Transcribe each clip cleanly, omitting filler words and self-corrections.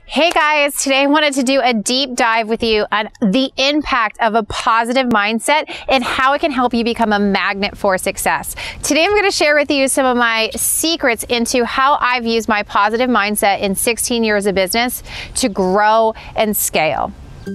Hey guys, today I wanted to do a deep dive with you on the impact of a positive mindset and how it can help you become a magnet for success. Today I'm going to share with you some of my secrets into how I've used my positive mindset in 16 years of business to grow and scale.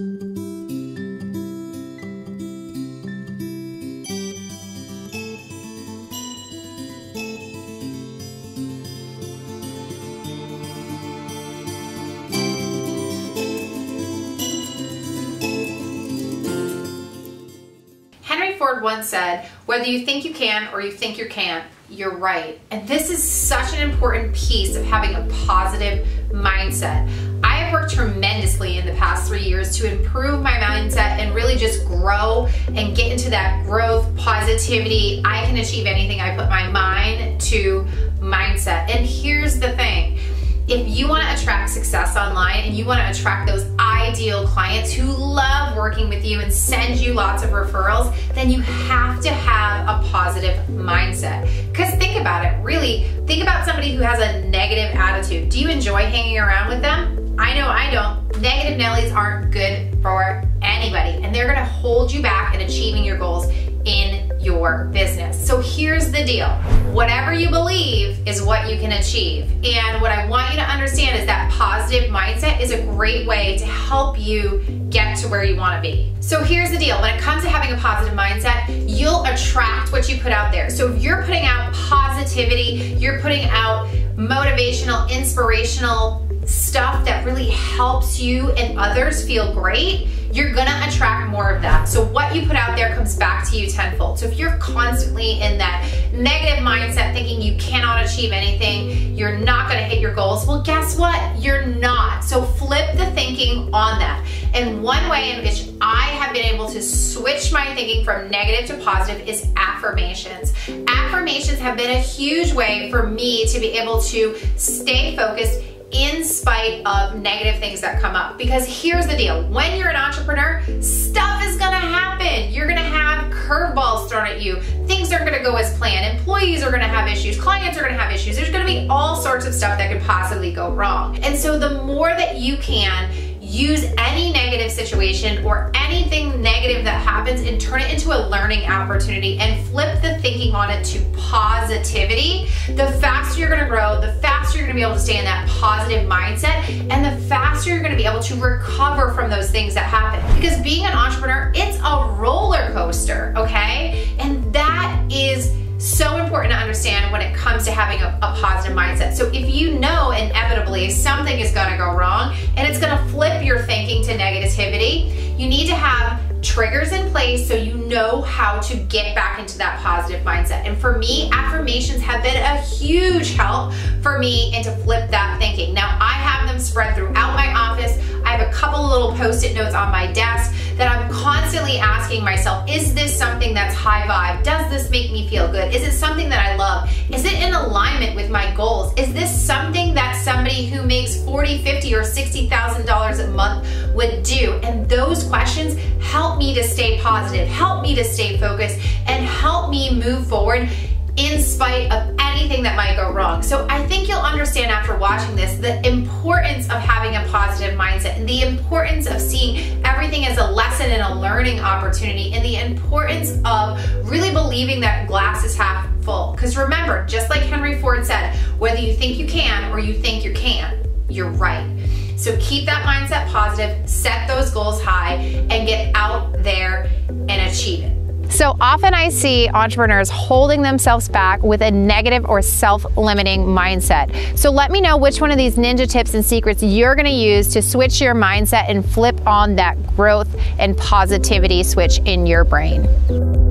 Henry Ford once said, whether you think you can or you think you can't, you're right. And this is such an important piece of having a positive mindset. I have worked tremendously in the past 3 years to improve my mindset and really just grow and get into that growth, positivity, I can achieve anything I put my mind to mindset. And here's the thing. If you want to attract success online and you want to attract those ideal clients who love working with you and send you lots of referrals, then you have to have a positive mindset. Because think about it, really, think about somebody who has a negative attitude. Do you enjoy hanging around with them? I know I don't. Negative Nellies aren't good for anybody, and they're going to hold you back in achieving your goals in your business. So here's the deal. Whatever you believe is what you can achieve. And what I want you to understand is that positive mindset is a great way to help you get to where you want to be. So here's the deal. When it comes to having a positive mindset, you'll attract what you put out there. So if you're putting out positivity, you're putting out motivational, inspirational stuff that really helps you and others feel great, you're gonna attract more of that. So what you put out there comes back to you tenfold. So if you're constantly in that negative mindset thinking you cannot achieve anything, you're not gonna hit your goals, well, guess what? You're not. So flip the thinking on that. And one way in which I have been able to switch my thinking from negative to positive is affirmations. Affirmations have been a huge way for me to be able to stay focused in spite of negative things that come up. Because here's the deal, when you're an entrepreneur, stuff is gonna happen. You're gonna have curveballs thrown at you. Things aren't gonna go as planned. Employees are gonna have issues. Clients are gonna have issues. There's gonna be all sorts of stuff that could possibly go wrong. And so the more that you can use any negative situation or anything negative that happens and turn it into a learning opportunity and flip the thinking on it to positivity, the faster you're gonna grow, the faster you're gonna be able to stay in that positive mindset, and the faster you're gonna be able to recover from those things that happen. Because being an entrepreneur, it's a roller coaster, okay? And that is so important to understand when it comes to having a positive mindset. So if you know inevitably something is gonna go wrong and it's gonna flip your thinking to negativity, you need to have triggers in place so you know how to get back into that positive mindset. And for me, affirmations have been a huge help for me and to flip that thinking. Now, I have them spread throughout my office. I have a couple little Post-it notes on my desk that I'm constantly asking myself, is this something that's high vibe? Does this make me feel good? Is it something that I love? Is it in alignment with my goals? Is this something that somebody who makes $40,000, $50,000, or $60,000 a month would do? And those questions help me to stay positive, help me to stay focused, and help me move forward in spite of anything that might go wrong. So I think you'll understand after watching this the importance of having a positive mindset and the importance of seeing everything as a lesson and a learning opportunity, and the importance of really believing that glass is half full. Because remember, just like Henry Ford said, whether you think you can or you think you can't, you're right. So keep that mindset positive, set those goals high, and get out there and achieve it. So often I see entrepreneurs holding themselves back with a negative or self-limiting mindset. So let me know which one of these ninja tips and secrets you're going to use to switch your mindset and flip on that growth and positivity switch in your brain.